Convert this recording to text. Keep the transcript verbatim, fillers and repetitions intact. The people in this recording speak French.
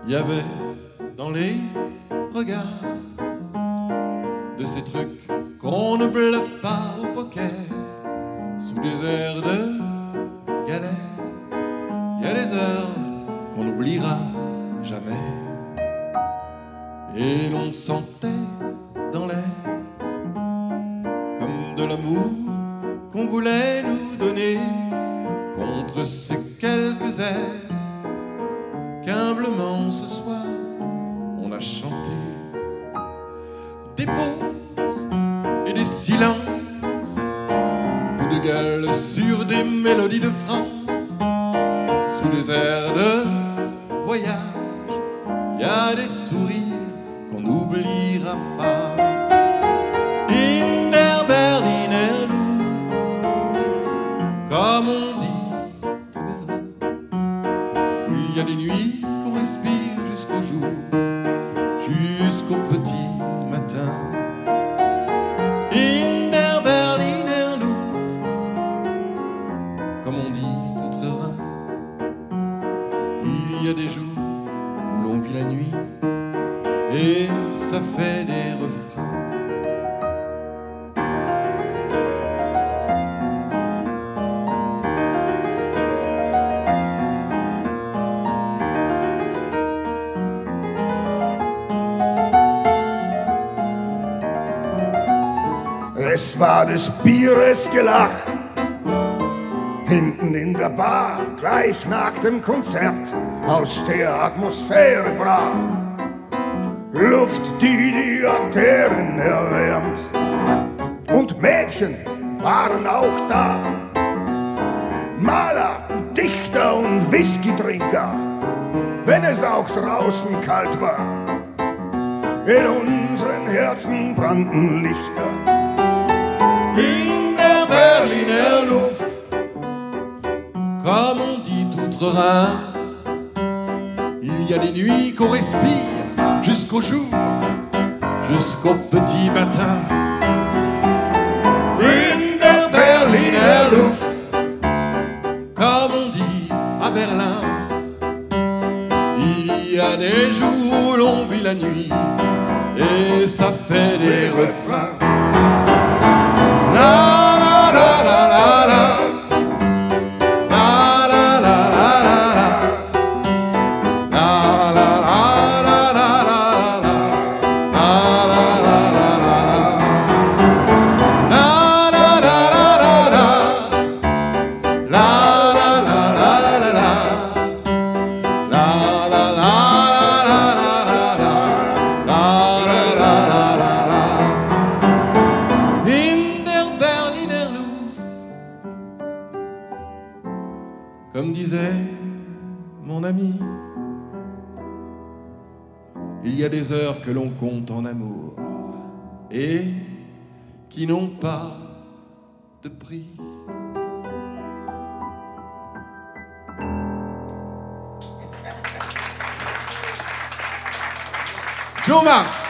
il y avait dans les regards de ces trucs qu'on ne bluffe pas au poker, sous des airs de galère. Il y a des heures qu'on n'oubliera jamais, et l'on sentait dans l'air comme de l'amour qu'on voulait nous donner contre ces quelques airs qu'humblement ce soir on a chanté. Des pauses et des silences, coups de gueule sur des mélodies de France, sous des airs de voyage, il y a des sourires qu'on n'oubliera pas. In der Berliner Luft, comme on dit de Berlin, il y a des nuits qu'on respire jusqu'au jour, jusqu'au petit matin. In der Berliner Luft, comme on dit d'outre-Rhin, il y a des jours où l'on vit la nuit et ça fait des refrains. Es war des Bieres Gelach hinten in der Bar, gleich nach dem Konzert, aus der Atmosphäre brach Luft, die die Arterien erwärmt. Und Mädchen waren auch da, Maler, Dichter und Whisky-Trinker, wenn es auch draußen kalt war. In unseren Herzen brannten Lichter. In der Berliner Luft, comme on dit d'outre-Rhin, il y a des nuits qu'on respire jusqu'au jour, jusqu'au petit matin. In der Berliner Luft, comme on dit à Berlin, il y a des jours où l'on vit la nuit et ça fait des refrains. La la la la la la. Comme disait mon ami, il y a des heures que l'on compte en amour et qui n'ont pas de prix. Joe Marc.